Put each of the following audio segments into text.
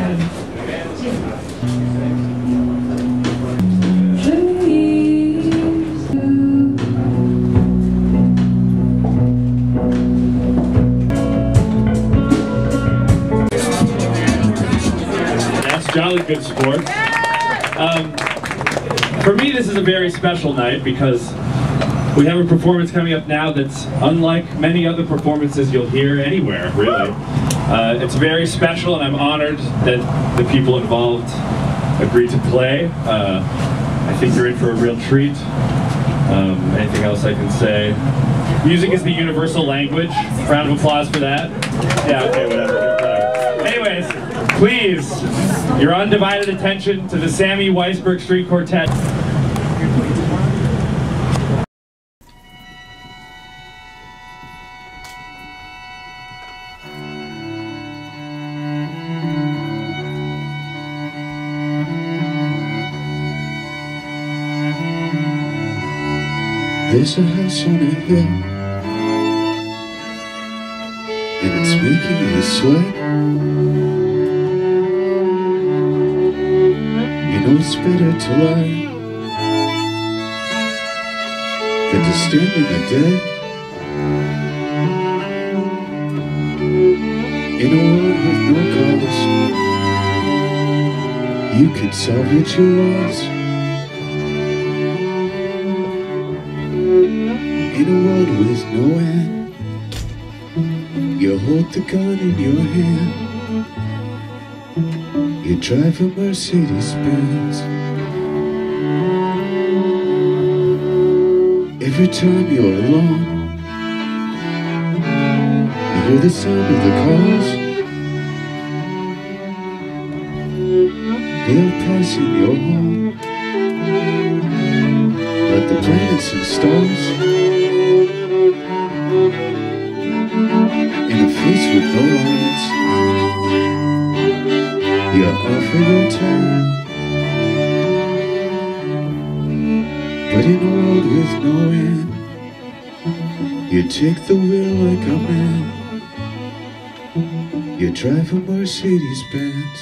Jolly good sport. For me, this is a very special night because we have a performance coming up now that's unlike many other performances you'll hear anywhere, really. It's very special, and I'm honored that the people involved agreed to play. I think you're in for a real treat. Anything else I can say? Music is the universal language. Round of applause for that. Yeah, okay, whatever. Anyways, please, your undivided attention to the Sammy Weissberg String Quartet. There's a house on a hill, and it's making you sweat. You know it's better to lie than to stand in the dead. In a world with no cause, you could salvage your loss. In a world with no end, you hold the gun in your hand. You drive a Mercedes-Benz. Every time you're alone, you hear the sound of the cars. They're passing your home like the planets and stars. In a face with no lines, you offer your time. But in a world with no end, you take the wheel like a man. You drive a Mercedes-Benz.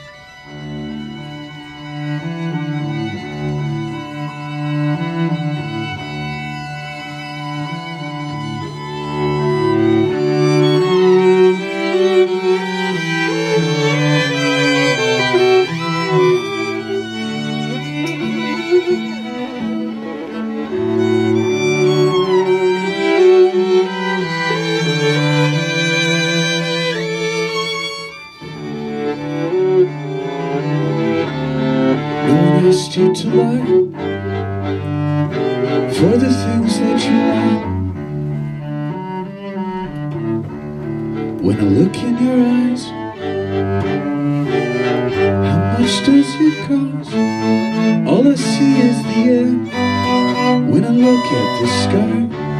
You to lie for the things that you want. When I look in your eyes, how much does it cost? All I see is the air when I look at the sky.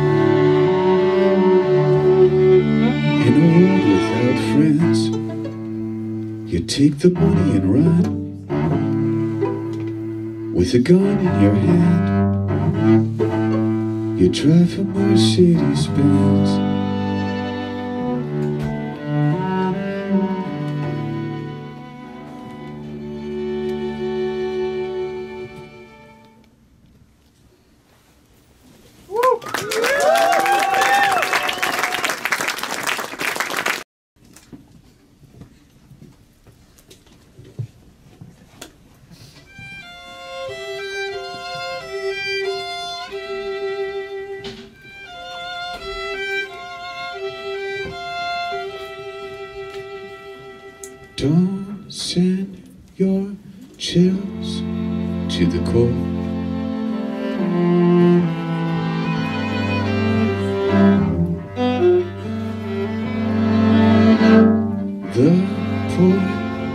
In a world without friends, you take the money and run. With a gun in your hand, you drive a Mercedes-Benz. Don't send your chills to the core. The port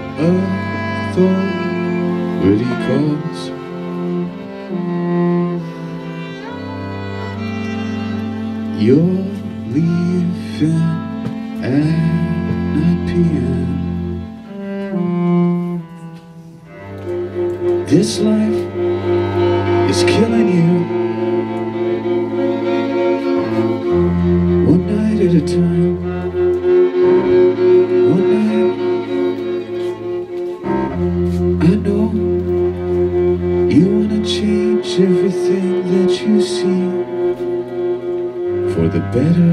authority calls. You're leaving at 9 p.m. This life is killing you, one night at a time, one night I know you wanna change everything that you see for the better.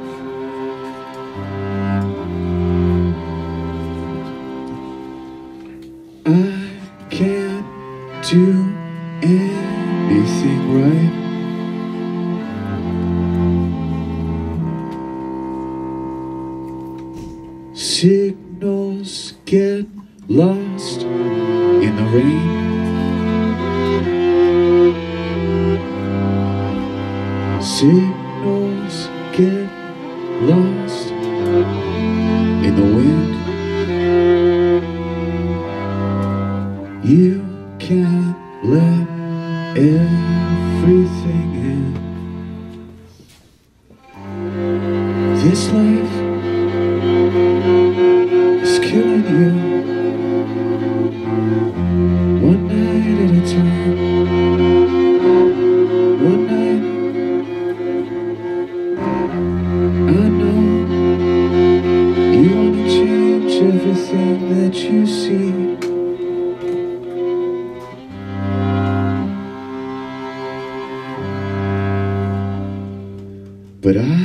I can't do anything right. Signals get lost in the rain. Signals get lost in the wind. You can't let everything in. This life is killing you, one night at a time. One night, I know you wanna change everything that you see. But I